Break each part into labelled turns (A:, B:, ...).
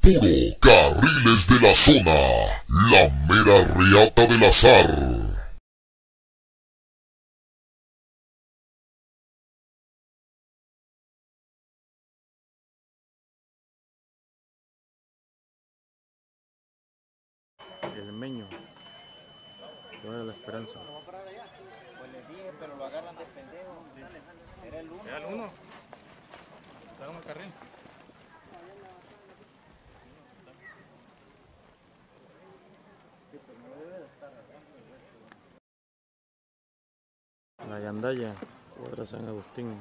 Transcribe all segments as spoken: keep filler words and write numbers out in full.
A: puro Carriles de la Zona, la mera reata del azar.
B: El Meño, Cuadra de la Esperanza.
C: Pues le dije, pero lo agarran de pendejo. Era el uno.
D: Era el uno. Está en el carril.
B: La Gandaya, Cuadra San Agustín.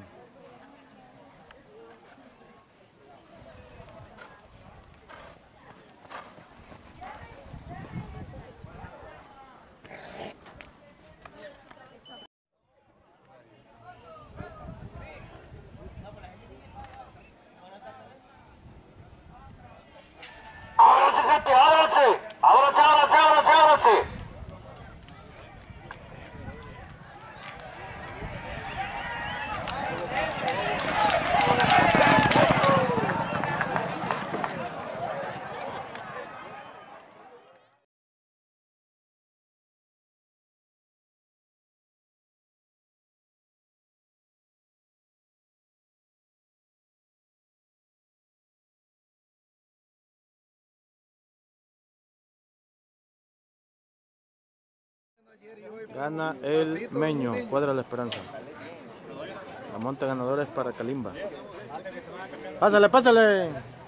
C: ¡Ábranse, gente! ¡Ábranse! ¡Ábranse, ábranse, ábranse, ábranse!
B: Gana el Meño, Cuadra de la Esperanza. La monta ganadora es para Calimba. ¡Pásale, pásale!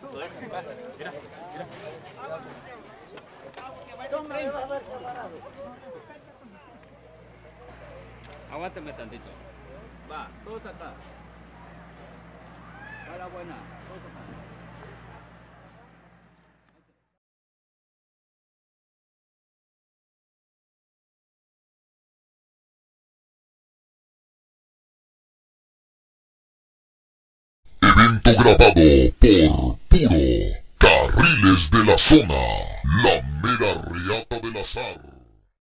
E: Aguántame tantito. Va, todos acá. Va la buena. Todos acá.
A: Evento grabado por puro Carriles de la Zona, la mera reata del azar.